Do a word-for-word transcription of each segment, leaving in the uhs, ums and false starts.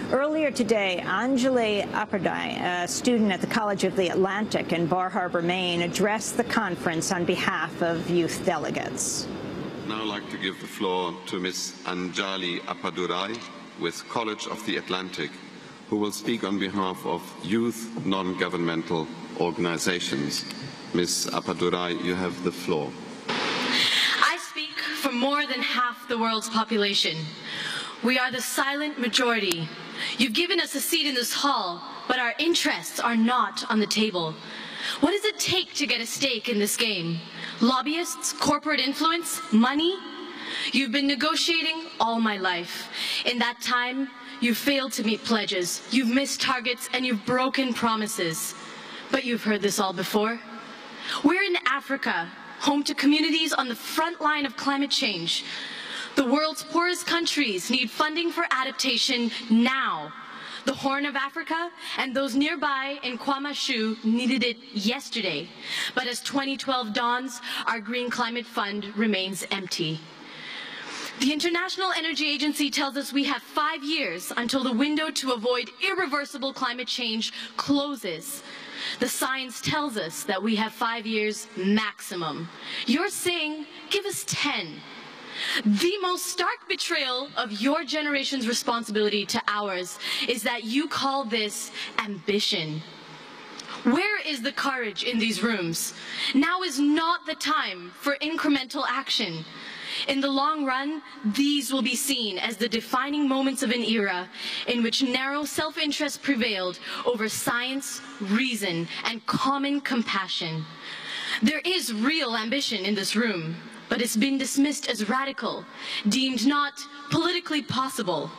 Earlier today, Anjali, Appadurai, a student at the College of the Atlantic in Bar Harbor, Maine, addressed the conference on behalf of youth delegates. Now I'd like to give the floor to Miz Anjali Appadurai with College of the Atlantic, who will speak on behalf of youth non-governmental organizations. Miz Appadurai, you have the floor. I speak for more than half the world's population. We are the silent majority. You've given us a seat in this hall, but our interests are not on the table. What does it take to get a stake in this game? Lobbyists, corporate influence, money? You've been negotiating all my life. In that time, you've failed to meet pledges, you've missed targets, and you've broken promises. But you've heard this all before. We're in Africa, home to communities on the front line of climate change. The world's poorest countries need funding for adaptation now. The Horn of Africa and those nearby in Kwamashu needed it yesterday. But as twenty twelve dawns, our Green Climate Fund remains empty. The International Energy Agency tells us we have five years until the window to avoid irreversible climate change closes. The science tells us that we have five years maximum. You're saying, give us ten. The most stark betrayal of your generation's responsibility to ours is that you call this ambition. Where is the courage in these rooms? Now is not the time for incremental action. In the long run, these will be seen as the defining moments of an era in which narrow self-interest prevailed over science, reason, and common compassion. There is real ambition in this room, but it's been dismissed as radical, deemed not politically possible.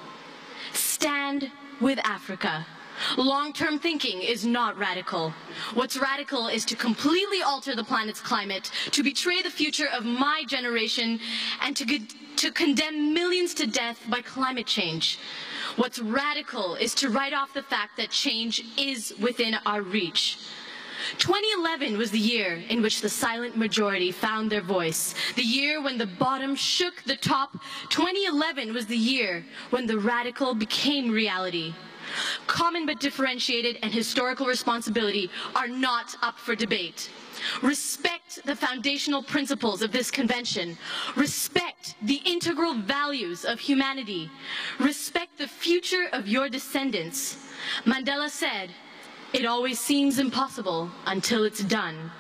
Stand with Africa. Long-term thinking is not radical. What's radical is to completely alter the planet's climate, to betray the future of my generation, and to, to condemn millions to death by climate change. What's radical is to write off the fact that change is within our reach. twenty eleven was the year in which the silent majority found their voice, the year when the bottom shook the top. twenty eleven was the year when the radical became reality. Common but differentiated and historical responsibility are not up for debate. Respect the foundational principles of this convention. Respect the integral values of humanity. Respect the future of your descendants. Mandela said, "It always seems impossible until it's done."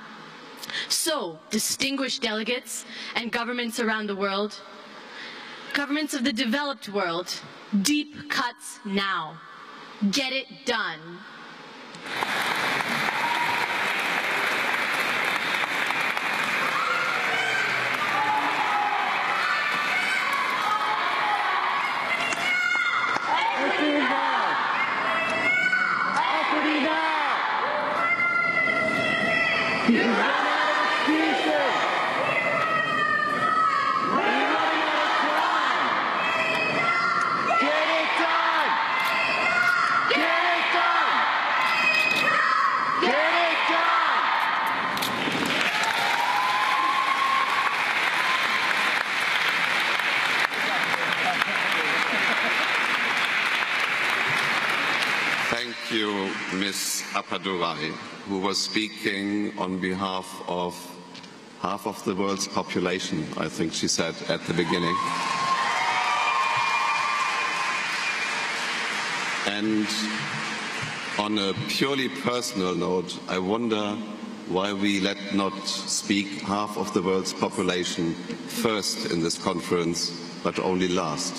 So, distinguished delegates and governments around the world, governments of the developed world, deep cuts now. Get it done. Thank you, Miz Appadurai, who was speaking on behalf of half of the world's population, I think she said at the beginning. And on a purely personal note, I wonder why we let not speak half of the world's population first in this conference, but only last.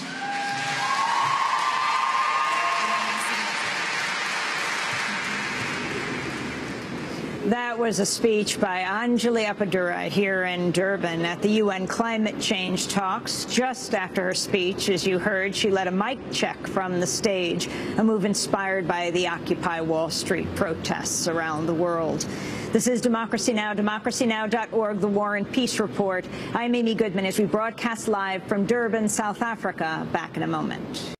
That was a speech by Anjali Appadurai here in Durban at the U N climate change talks. Just after her speech, as you heard, she led a mic check from the stage, a move inspired by the Occupy Wall Street protests around the world. This is Democracy Now!, democracy now dot org, the War and Peace Report. I'm Amy Goodman as we broadcast live from Durban, South Africa. Back in a moment.